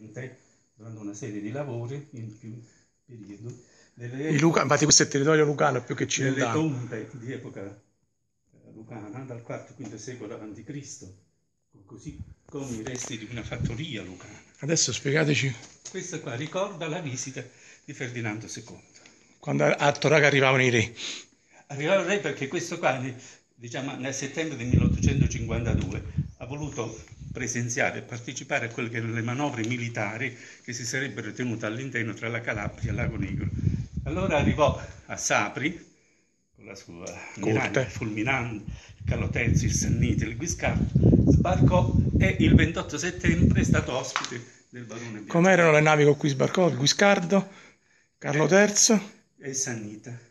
Oriente, durante una serie di lavori in più periodo, Infatti questo è il territorio lucano più che delle cilentano. tombe di epoca lucana dal IV-V secolo a.C., così come i resti di una fattoria lucana. Adesso spiegateci Questa qua ricorda la visita di Ferdinando II. quando a Torraca arrivavano i re. Arrivava il re perché questo qua, diciamo, nel settembre del 1852 ha voluto presenziare e partecipare a quelle che erano le manovre militari che si sarebbero tenute all'interno tra la Calabria e il Lago Nigro. Allora arrivò a Sapri con la sua miraglia fulminante, il Carlo III, il Sanniti, il Guiscardo, sbarcò e il 28 settembre è stato ospite del barone Bianchi. Com'erano le navi con cui sbarcò? Il Guiscardo, Carlo III e il Sannita.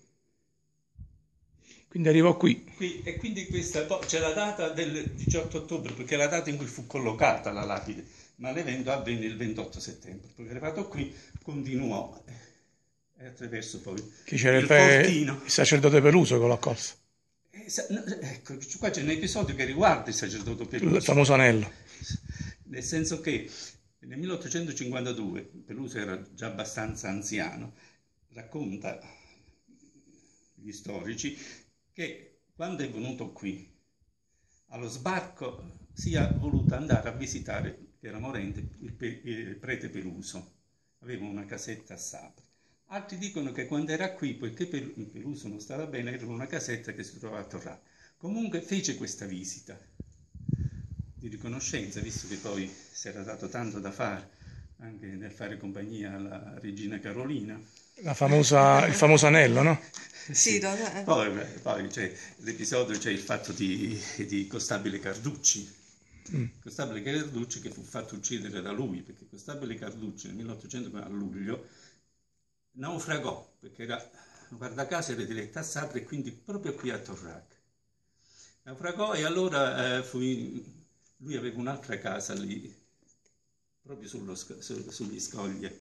Quindi arrivò qui. E quindi c'è la data del 18 ottobre, perché è la data in cui fu collocata la lapide, ma l'evento avvenne il 28 settembre. Poi arrivato qui continuò e attraverso poi C'era il Fortino. Il sacerdote Peluso che lo accolse. Ecco, qua c'è un episodio che riguarda il sacerdote Peluso. Il famoso anello. Nel senso che nel 1852, Peluso era già abbastanza anziano, racconta gli storici che quando è venuto qui, allo sbarco, sia voluto andare a visitare, che era morente, il prete Peluso. Aveva una casetta a Sapri. Altri dicono che quando era qui, poiché Peluso non stava bene, era una casetta che si trovava a Torrà. Comunque fece questa visita di riconoscenza, visto che poi si era dato tanto da fare, anche nel fare compagnia alla regina Carolina. Il famoso anello, no? Sì. Poi c'è l'episodio, c'è il fatto di Costabile Carducci. Costabile Carducci che fu fatto uccidere da lui, perché Costabile Carducci nel 1800 a luglio naufragò, perché era, guarda caso, era diretto a Sapri e quindi proprio qui a Torraca. Naufragò e allora lui aveva un'altra casa lì, proprio sugli scogli